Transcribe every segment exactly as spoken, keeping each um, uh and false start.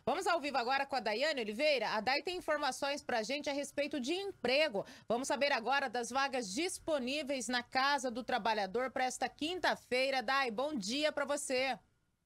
Vamos ao vivo agora com a Daiane Oliveira. A Dai tem informações para a gente a respeito de emprego. Vamos saber agora das vagas disponíveis na Casa do Trabalhador para esta quinta-feira. Dai, bom dia para você.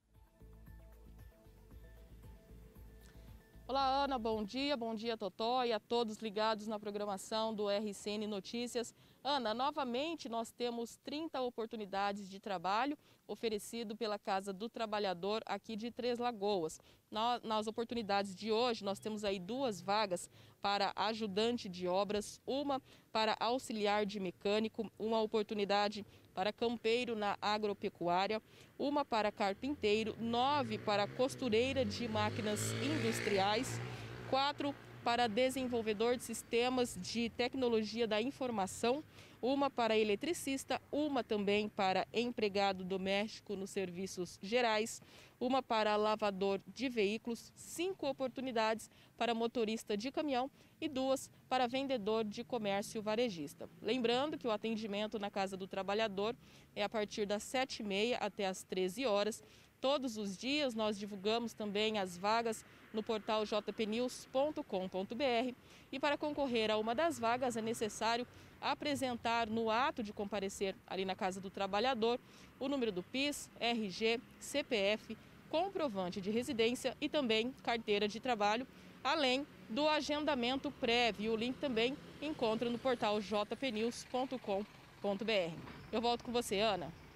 Olá, Ana, bom dia, bom dia, Totó, e a todos ligados na programação do R C N Notícias. Ana, novamente nós temos trinta oportunidades de trabalho oferecido pela Casa do Trabalhador aqui de Três Lagoas. Nas, nas oportunidades de hoje, nós temos aí duas vagas para ajudante de obras, uma para auxiliar de mecânico, uma oportunidade para campeiro na agropecuária, uma para carpinteiro, nove para costureira de máquinas industriais, quatro para desenvolvedor de sistemas de tecnologia da informação, uma para eletricista, uma também para empregado doméstico nos serviços gerais, uma para lavador de veículos, cinco oportunidades para motorista de caminhão e duas para vendedor de comércio varejista. Lembrando que o atendimento na Casa do Trabalhador é a partir das sete e meia até as treze horas. Todos os dias nós divulgamos também as vagas no portal j p news ponto com ponto b r e para concorrer a uma das vagas é necessário apresentar no ato de comparecer ali na Casa do Trabalhador o número do P I S, R G, C P F, comprovante de residência e também carteira de trabalho, além do agendamento prévio. O link também encontra no portal j p news ponto com ponto b r. Eu volto com você, Ana.